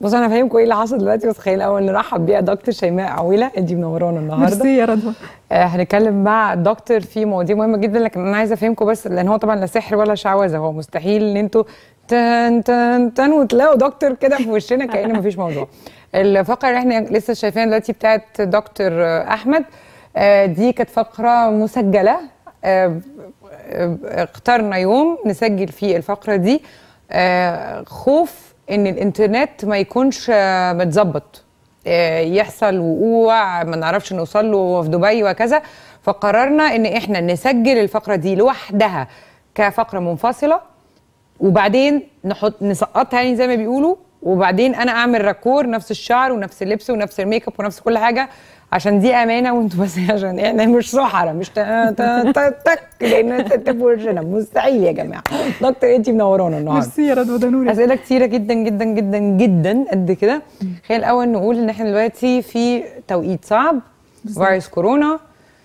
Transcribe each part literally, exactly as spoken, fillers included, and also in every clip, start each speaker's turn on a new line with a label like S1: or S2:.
S1: بص انا فاهمكم ايه اللي حصل دلوقتي، بس خلينا الاول نرحب بيها دكتور شيماء عويله، انتي منورانا النهارده.
S2: ميرسي يا رضوى.
S1: آه هنتكلم مع الدكتور في مواضيع مهمه جدا، لكن انا عايزه افهمكم بس، لان هو طبعا لا سحر ولا شعوذه، هو مستحيل ان انتوا تن تن تن وتلاقوا دكتور كده في وشنا كأن مفيش موضوع. الفقره اللي احنا لسه شايفينها دلوقتي بتاعت دكتور احمد، آه دي كانت فقره مسجله، آه آه اخترنا يوم نسجل فيه الفقره دي، آه خوف ان الانترنت ما يكونش متظبط، يحصل وقوع ما نعرفش نوصل له في دبي وكذا، فقررنا ان احنا نسجل الفقره دي لوحدها كفقره منفصله، وبعدين نحط نسقطها يعني زي ما بيقولوا، وبعدين انا اعمل راكور نفس الشعر ونفس اللبس ونفس الميك اب ونفس كل حاجه، عشان دي امانه وانتوا بس عشان احنا مش سحره، مش تك لان تبقوا وشنا مستحيل يا جماعه. دكتور انتي منورانا النهارده.
S2: ميرسي يا رضوى، ده نورك.
S1: اسئله كتيره جدا جدا جدا جدا قد كده. خلينا الاول نقول ان احنا دلوقتي في توقيت صعب، فيروس كورونا.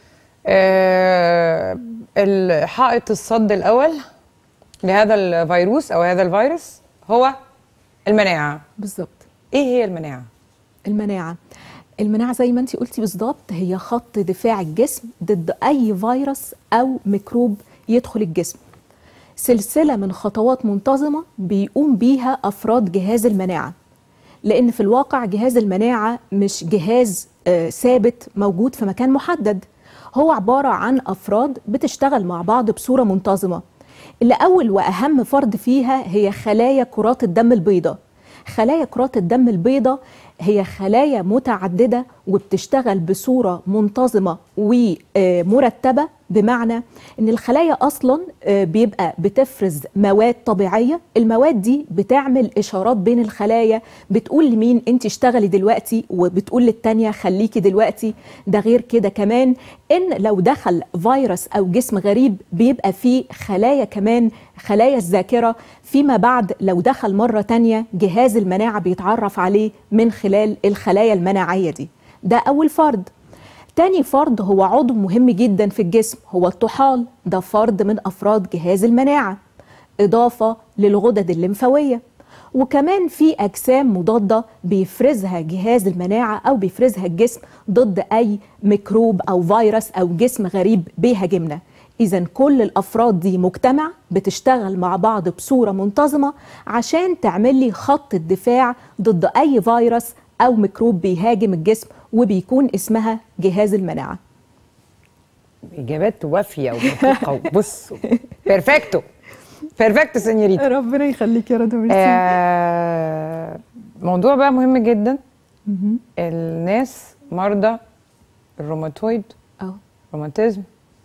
S1: آه الحائط الصد الاول لهذا الفيروس او هذا الفيروس هو المناعه.
S2: بالظبط.
S1: ايه هي المناعه؟
S2: المناعه المناعه زي ما انت قلتي بالظبط، هي خط دفاع الجسم ضد اي فيروس او ميكروب يدخل الجسم. سلسله من خطوات منتظمه بيقوم بيها افراد جهاز المناعه، لان في الواقع جهاز المناعه مش جهاز آه ثابت موجود في مكان محدد، هو عباره عن افراد بتشتغل مع بعض بصوره منتظمه، اللي اول واهم فرد فيها هي خلايا كرات الدم البيضاء. خلايا كرات الدم البيضاء هي خلايا متعددة وبتشتغل بصورة منتظمة ومرتبة، بمعنى ان الخلايا اصلا بيبقى بتفرز مواد طبيعية، المواد دي بتعمل اشارات بين الخلايا، بتقول لمين انت اشتغلي دلوقتي وبتقول للتانية خليكي دلوقتي. ده غير كده كمان ان لو دخل فيروس او جسم غريب بيبقى فيه خلايا كمان، خلايا الذاكرة، فيما بعد لو دخل مرة تانية جهاز المناعة بيتعرف عليه من خلال الخلايا المناعية دي. ده أول فرد. تاني فرد هو عضو مهم جدا في الجسم، هو الطحال، ده فرد من أفراد جهاز المناعة، إضافة للغدد الليمفاوية. وكمان في أجسام مضادة بيفرزها جهاز المناعة أو بيفرزها الجسم ضد أي ميكروب أو فيروس أو جسم غريب بيهاجمنا. إذن كل الأفراد دي مجتمع بتشتغل مع بعض بصورة منتظمة عشان تعمل لي خط الدفاع ضد أي فيروس أو ميكروب بيهاجم الجسم، وبيكون اسمها جهاز المناعة.
S1: إجابات وافية ودقيقة وبصوا بيرفكتو بيرفكتو سينيوريتا.
S2: ربنا يخليك يا رضوى.
S1: آه موضوع بقى مهم جدا. الناس مرضى الروماتويد أو روماتيزم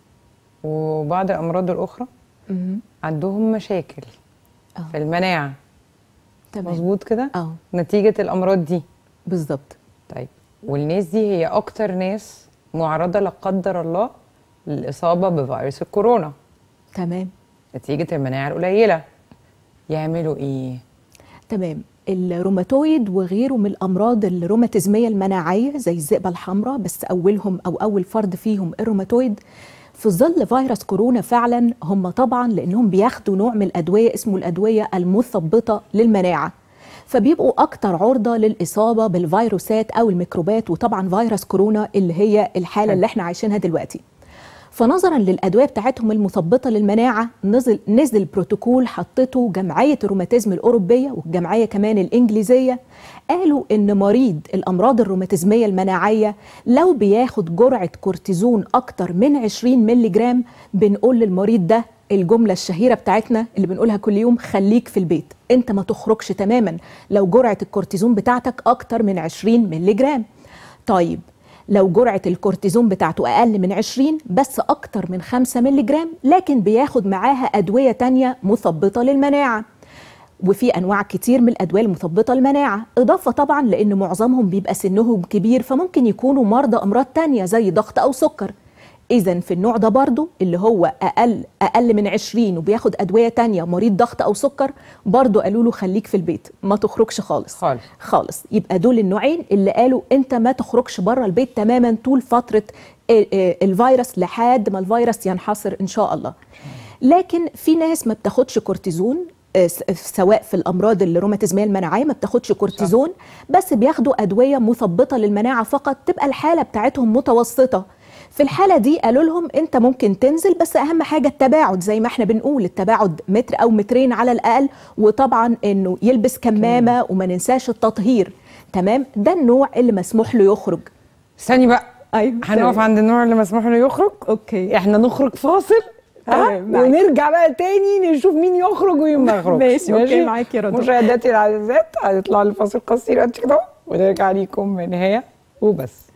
S1: وبعض الأمراض الأخرى مم. عندهم مشاكل أوه. في المناعة. تمام. مظبوط كده؟ اه نتيجة الأمراض دي.
S2: بالظبط.
S1: طيب، والناس دي هي أكتر ناس معرضة لا قدر الله للإصابة بفيروس الكورونا.
S2: تمام.
S1: نتيجة المناعة القليلة. يعملوا إيه؟
S2: تمام. الروماتويد وغيره من الأمراض الروماتيزمية المناعية زي الذئبة الحمراء، بس أولهم أو أول فرد فيهم الروماتويد، في ظل فيروس كورونا فعلا هم طبعا لأنهم بياخدوا نوع من الأدوية اسمه الأدوية المثبطة للمناعة، فبيبقوا أكتر عرضة للإصابة بالفيروسات أو الميكروبات، وطبعا فيروس كورونا اللي هي الحالة اللي احنا عايشينها دلوقتي. فنظرا للأدوية بتاعتهم المثبطة للمناعة نزل نزل بروتوكول حطته جمعية الروماتيزم الأوروبية والجمعية كمان الإنجليزية، قالوا إن مريض الأمراض الروماتيزمية المناعية لو بياخد جرعة كورتيزون أكتر من عشرين ملي جرام، بنقول للمريض ده الجملة الشهيرة بتاعتنا اللي بنقولها كل يوم: خليك في البيت، انت ما تخرجش تماما لو جرعة الكورتيزون بتاعتك أكتر من عشرين ملي جرام. طيب لو جرعة الكورتيزون بتاعته أقل من عشرين بس أكتر من خمسة ملي جرام، لكن بياخد معاها أدوية تانية مثبطة للمناعة، وفي أنواع كتير من الأدوية المثبطة للمناعة، إضافة طبعا لأن معظمهم بيبقى سنهم كبير، فممكن يكونوا مرضى أمراض تانية زي ضغط أو سكر. إذن في النوع ده برضو اللي هو أقل أقل من عشرين وبياخد أدوية تانية، مريض ضغط أو سكر، برضو قالوا له خليك في البيت ما تخرجش خالص
S1: خالص
S2: خالص. يبقى دول النوعين اللي قالوا أنت ما تخرجش بره البيت تماما طول فترة الفيروس لحد ما الفيروس ينحصر إن شاء الله. لكن في ناس ما بتاخدش كورتيزون، سواء في الامراض الروماتيزميه المناعيه ما بتاخدش كورتيزون، بس بياخدوا ادويه مثبطه للمناعه فقط، تبقى الحاله بتاعتهم متوسطه. في الحاله دي قالوا لهم انت ممكن تنزل، بس اهم حاجه التباعد، زي ما احنا بنقول التباعد متر او مترين على الاقل، وطبعا انه يلبس كمامه وما ننساش التطهير. تمام، ده النوع اللي مسموح له يخرج.
S1: ثاني بقى،
S2: ايوه
S1: هنقف عند النوع اللي مسموح له يخرج.
S2: اوكي،
S1: احنا نخرج فاصل ها ونرجع بقى تاني نشوف مين يخرج ومين ما يخرجش.
S2: ماشي اوكي معاكي يا رضوى.
S1: مشاهداتي العزيزات، هنطلع لفاصل قصير كده ونرجع ليكم من هي وبس.